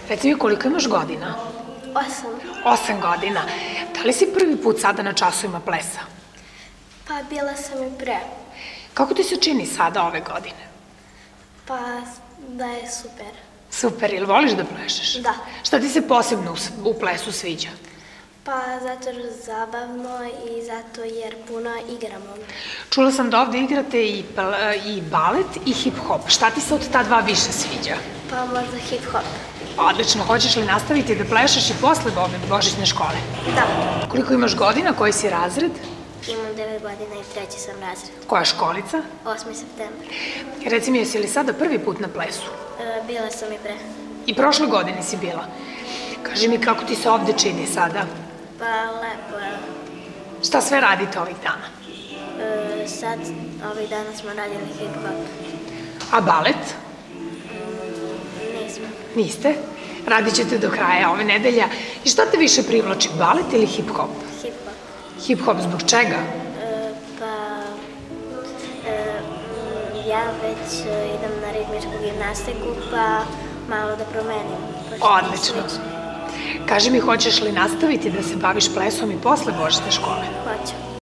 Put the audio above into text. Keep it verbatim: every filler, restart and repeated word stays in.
Reci mi, koliko imaš godina? Osam. Osam godina. Da li si prvi put sada na časovima plesa? Pa bila sam i pre. Kako ti se čini sada ove godine? Pa da je super. Super, ili voliš da plešeš? Da. Šta ti se posebno u plesu sviđa? Pa zato jer je zabavno i zato jer puno igramo. Čula sam da ovde igrate i, i balet i hip-hop. Šta ti se od ta dva više sviđa? Pa možda hip-hop. Odlično. Hoćeš li nastaviti da plešeš i posle ove božićne škole? Da. Koliko imaš godina? Koji si razred? Imam devet godina i treći sam razred. Koja školica? osmi septembar. Reci mi, jesi li sada prvi put na plesu? E, bila sam i pre. I prošle godine si bila. Kaži mi kako ti se ovde čini sada? Pa lepo je. Šta sve radite ovih dana? E, sad, ovih dana smo radili hip-hop. A balet? Mm, nismo. Niste? Radit ćete do kraja ove nedelja. I šta te više privlači, balet ili hip-hop? Hip-hop. Hip-hop zbog čega? E, pa, e, ja već idem na ritmičku gimnastiku, pa malo da promenim. Odlično. Kaži mi, hoćeš li nastaviti da se baviš plesom i posle božićne škole? Hoću.